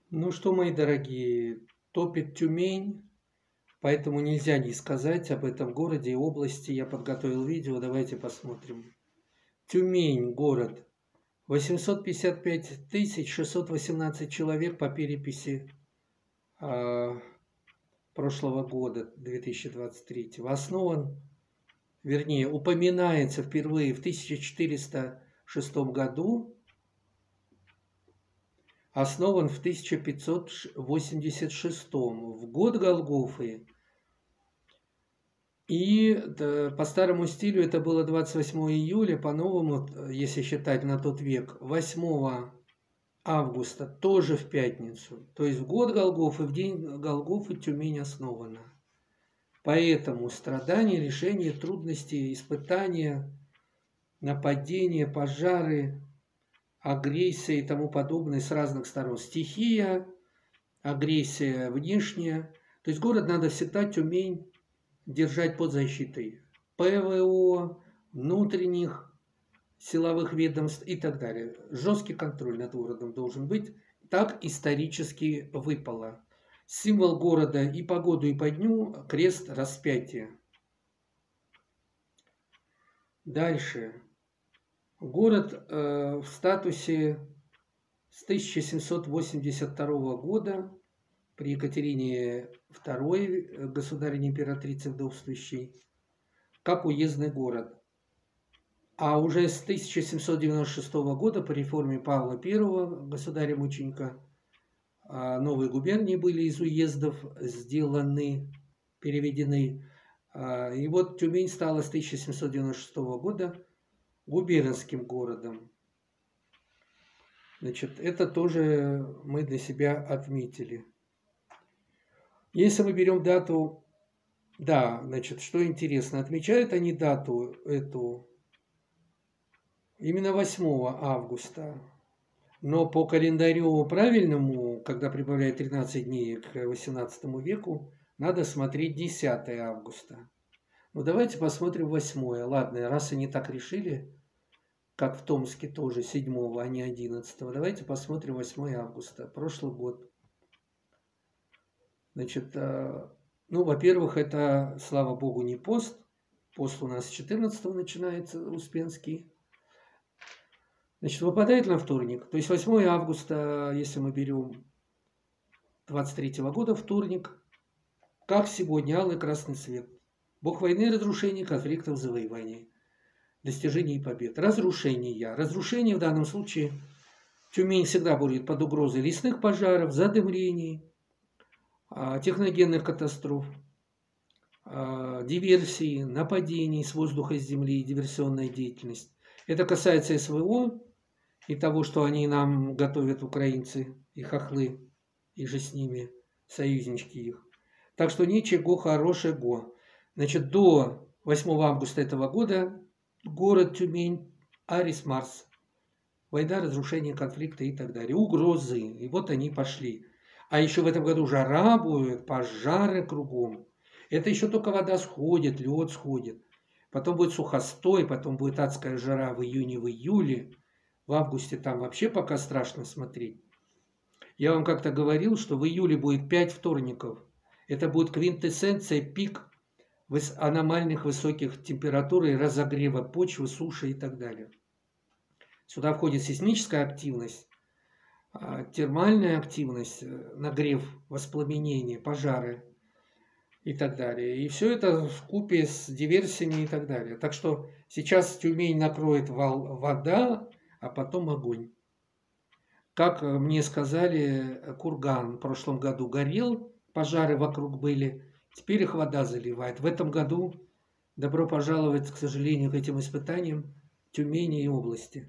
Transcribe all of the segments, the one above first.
Ну что, мои дорогие, топит Тюмень, поэтому нельзя не сказать об этом городе и области. Я подготовил видео, давайте посмотрим. Тюмень, город. 855 618 человек по переписи прошлого года, 2023. Основан, вернее, упоминается впервые в 1406 году, основан в 1586, в год Голгофы. И по старому стилю это было 28 июля, по-новому, если считать на тот век, 8 августа, тоже в пятницу. То есть в год Голгофы, в день Голгофы Тюмень основана. Поэтому страдания, лишения, трудности, испытания, нападения, пожары, агрессия и тому подобное с разных сторон. Стихия, агрессия внешняя. То есть город надо всегда, Тюмень, держать под защитой ПВО, внутренних силовых ведомств и так далее. Жесткий контроль над городом должен быть. Так исторически выпало. Символ города и по году, и по дню – крест распятия. Дальше. Город в статусе с 1782 года при Екатерине II, государыне-императрице вдовствующей, как уездный город. А уже с 1796 года по реформе Павла I, государя-мученика, новые губернии были из уездов сделаны, переведены. И вот Тюмень стала с 1796 года губернским городом. Значит, это тоже мы для себя отметили. Если мы берем дату, да, значит, что интересно, отмечают они дату эту именно 8 августа. Но по календарю правильному, когда прибавляют 13 дней к 18 веку, надо смотреть 10 августа. Ну давайте посмотрим 8. Ладно, раз они так решили, как в Томске тоже 7, а не 11. Давайте посмотрим 8 августа, прошлый год. Значит, ну, во-первых, это, слава богу, не пост. Пост у нас с 14 начинается, Успенский. Значит, выпадает на вторник. То есть 8 августа, если мы берем 23 года, вторник, как сегодня, алый красный цвет. Бог войны, разрушений, конфликтов, завоеваний, достижений и побед. Разрушения. Разрушение в данном случае Тюмень всегда будет под угрозой лесных пожаров, задымлений, техногенных катастроф, диверсий, нападений с воздуха и с земли, диверсионная деятельность. Это касается СВО и того, что они нам готовят, украинцы и хохлы, и же с ними, союзнички их. Так что ничего хорошего. Значит, до 8 августа этого года город Тюмень, Арис Марс. Война, разрушение, конфликты и так далее. Угрозы. И вот они пошли. А еще в этом году жара будет, пожары кругом. Это еще только вода сходит, лед сходит. Потом будет сухостой, потом будет адская жара в июне, в июле. В августе там вообще пока страшно смотреть. Я вам как-то говорил, что в июле будет 5 вторников. Это будет квинтэссенция, пик аномальных высоких температур и разогрева почвы, суши и так далее. Сюда входит сейсмическая активность, термальная активность, нагрев, воспламенение, пожары и так далее. И все это вкупе с диверсиями и так далее. Так что сейчас Тюмень накроет вода, а потом огонь. Как мне сказали, курган в прошлом году горел, пожары вокруг были, теперь их вода заливает. В этом году добро пожаловать, к сожалению, к этим испытаниям Тюмени и области.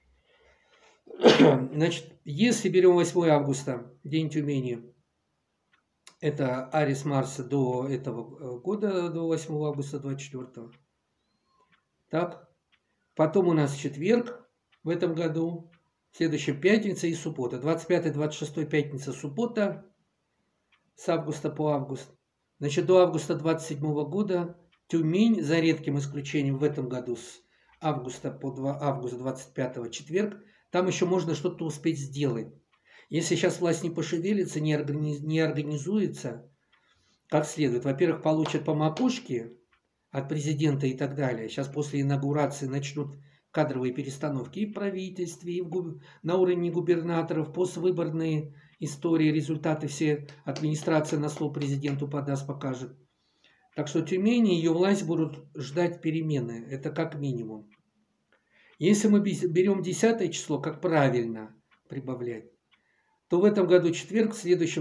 Значит, если берем 8 августа, день Тюмени, это Арис Марса до этого года, до 8 августа 24. Так, потом у нас четверг в этом году, следующая пятница и суббота. 25-26 пятница, суббота с августа по август. Значит, до августа 27 года Тюмень, за редким исключением в этом году с августа по август 25 четверг, там еще можно что-то успеть сделать. Если сейчас власть не пошевелится, не организуется как следует, во-первых, получат по макушке от президента и так далее. Сейчас после инаугурации начнут кадровые перестановки и в правительстве, и на уровне губернаторов, поствыборные истории, результаты все администрация на стол президенту подаст, покажет. Так что Тюмени и ее власть будут ждать перемены, это как минимум. Если мы берем 10 число, как правильно прибавлять, то в этом году четверг, в следующем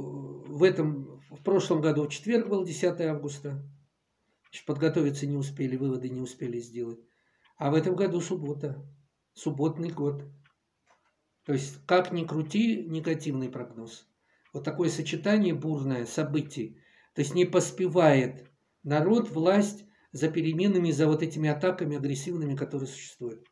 в прошлом году четверг был 10 августа. Подготовиться не успели, выводы не успели сделать. А в этом году суббота, субботный год. То есть, как ни крути, негативный прогноз. Вот такое сочетание бурное событий. То есть, не поспевает народ, власть за переменами, за вот этими атаками агрессивными, которые существуют.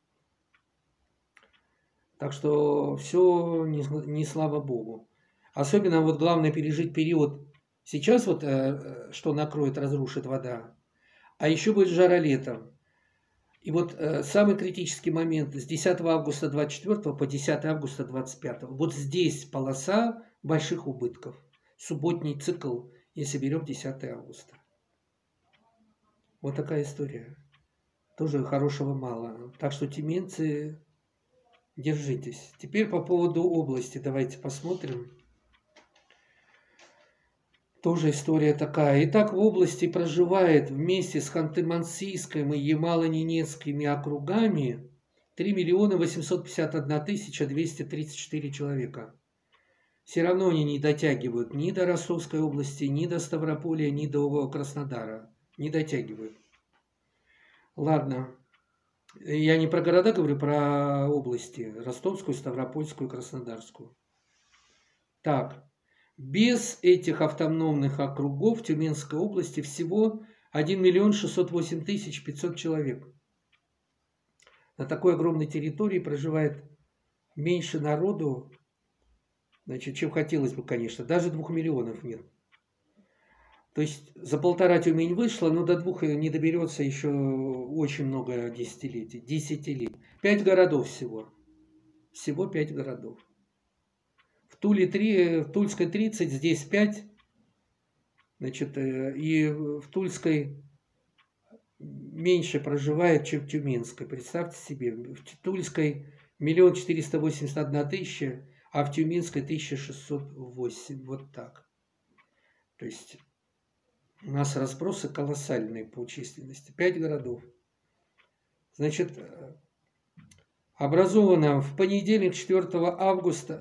Так что все не слава богу. Особенно вот главное пережить период. Сейчас вот что накроет, разрушит вода. А еще будет жара летом. И вот самый критический момент с 10 августа 24 по 10 августа 25. Вот здесь полоса больших убытков. Субботний цикл, если берем 10 августа. Вот такая история. Тоже хорошего мало. Так что, тюменцы, держитесь. Теперь по поводу области давайте посмотрим. Тоже история такая. Итак, в области проживает вместе с Ханты-Мансийским и Ямало-Ненецкими округами 3 851 234 человека. Все равно они не дотягивают ни до Ростовской области, ни до Ставрополя, ни до Краснодара. Не дотягивают. Ладно. Я не про города говорю, про области. Ростовскую, Ставропольскую, Краснодарскую. Так. Без этих автономных округов в Тюменской области всего 1 608 500 человек. На такой огромной территории проживает меньше народу, значит, чем хотелось бы, конечно. Даже 2 миллионов нет. То есть за 1,5 Тюмень вышла, но до 2 не доберется еще очень много десятилетий. 10 лет. 5 городов всего. Всего 5 городов. В Туле 3, в Тульской 30, здесь 5. Значит, и в Тульской меньше проживает, чем в Тюменской. Представьте себе, в Тульской 1 481 000, а в Тюменской 1608. Вот так. То есть у нас разбросы колоссальные по численности. 5 городов. Значит, образована в понедельник 14 августа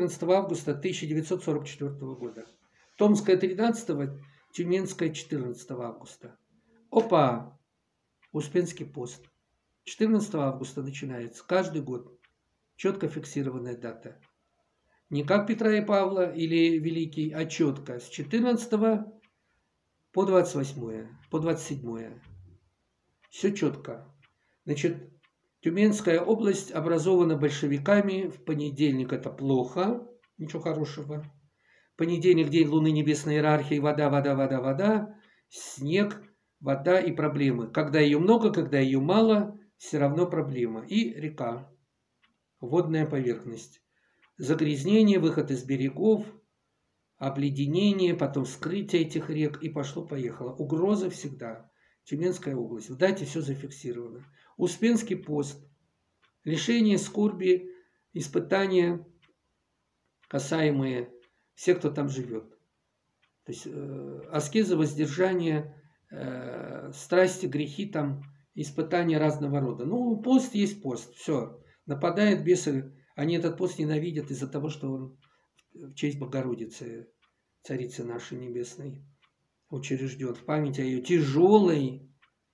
1944 года. Томская 13, Тюменская 14 августа. Опа! Успенский пост. 14 августа начинается. Каждый год. Четко фиксированная дата. Не как Петра и Павла или Великий, а четко. С 14 по 28, по 27. Все четко. Значит, Тюменская область образована большевиками в понедельник. Это плохо, ничего хорошего. Понедельник, день Луны, небесной иерархии, вода, вода, вода, вода, снег, вода и проблемы. Когда ее много, когда ее мало, все равно проблема. И река, водная поверхность. Загрязнение, выход из берегов, обледенение, потом вскрытие этих рек, и пошло-поехало. Угроза всегда. Тюменская область. В дате все зафиксировано. Успенский пост. Лишение, скорби, испытания, касаемые всех, кто там живет. То есть аскеза, воздержание, страсти, грехи, там, испытания разного рода. Ну, пост есть пост. Все. Нападают бесы. Они этот пост ненавидят из-за того, что он в честь Богородицы, Царицы нашей Небесной, учрежден в память о ее тяжелой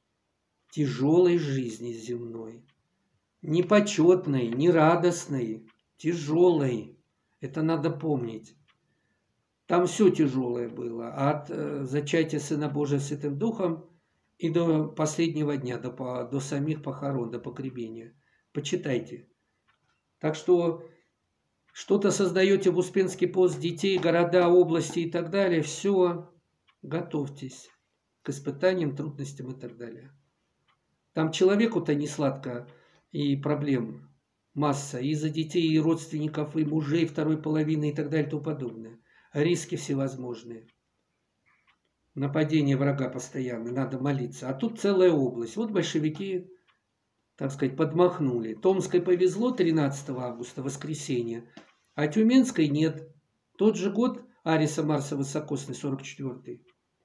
жизни земной. Непочетной, нерадостной, тяжелой. Это надо помнить. Там все тяжелое было. От зачатия Сына Божия Святым Духом и до последнего дня, до самих похорон, до погребения. Почитайте. Так что что-то создаете в Успенский пост, детей, города, области и так далее. Все, готовьтесь к испытаниям, трудностям и так далее. Там человеку-то не сладко и проблем. масса. И за детей, и родственников, и мужей второй половины, и так далее, и тому подобное. Риски всевозможные. Нападение врага постоянно, надо молиться. А тут целая область. Вот большевики, так сказать, подмахнули. Томской повезло 13 августа, воскресенье, а Тюменской нет. Тот же год Ариса Марса высокосный, 44-й.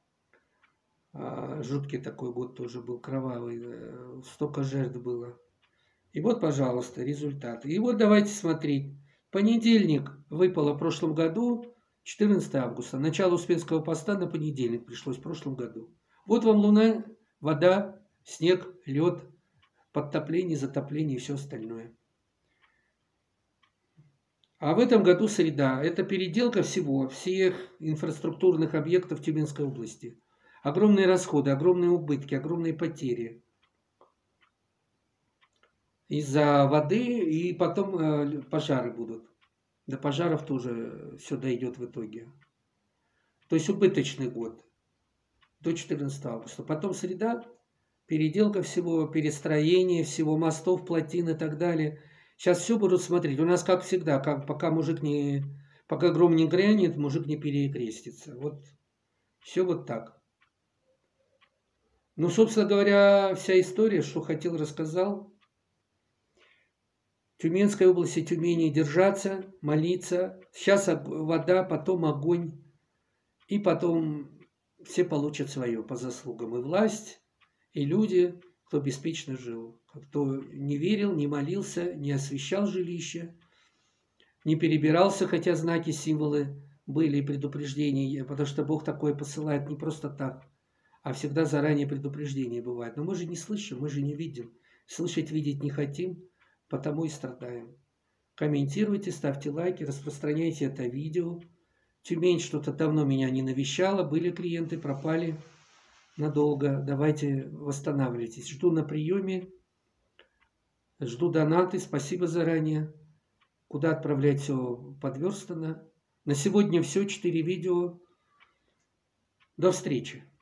Жуткий такой год тоже был, кровавый. Столько жертв было. И вот, пожалуйста, результаты. И вот давайте смотреть. Понедельник выпало в прошлом году, 14 августа. Начало Успенского поста на понедельник пришлось в прошлом году. Вот вам луна, вода, снег, лед, подтопление, затопление и все остальное. А в этом году среда. Это переделка всех инфраструктурных объектов Тюменской области. Огромные расходы, огромные убытки, огромные потери из-за воды, и потом пожары будут. До пожаров тоже все дойдет в итоге. То есть убыточный год до 14 августа. Потом среда, переделка всего, перестроение всего, мостов, плотин и так далее. Сейчас все будут смотреть. У нас, как всегда, пока гром не грянет, мужик не перекрестится. Вот все вот так. Ну, собственно говоря, вся история, что хотел, рассказал. Тюменской области, Тюмени держаться, молиться. Сейчас вода, потом огонь. И потом все получат свое по заслугам. И власть, и люди, кто беспечно жил. Кто не верил, не молился, не освещал жилище, не перебирался, хотя знаки, символы были и предупреждения. Потому что Бог такое посылает не просто так, а всегда заранее предупреждение бывает. Но мы же не слышим, мы же не видим. Слышать, видеть не хотим, потому и страдаем. Комментируйте, ставьте лайки, распространяйте это видео. Тюмень что-то давно меня не навещала, были клиенты, пропали надолго. Давайте восстанавливайтесь. Жду на приеме, жду донаты, спасибо заранее. Куда отправлять, все подверстано. На сегодня все, 4 видео. До встречи.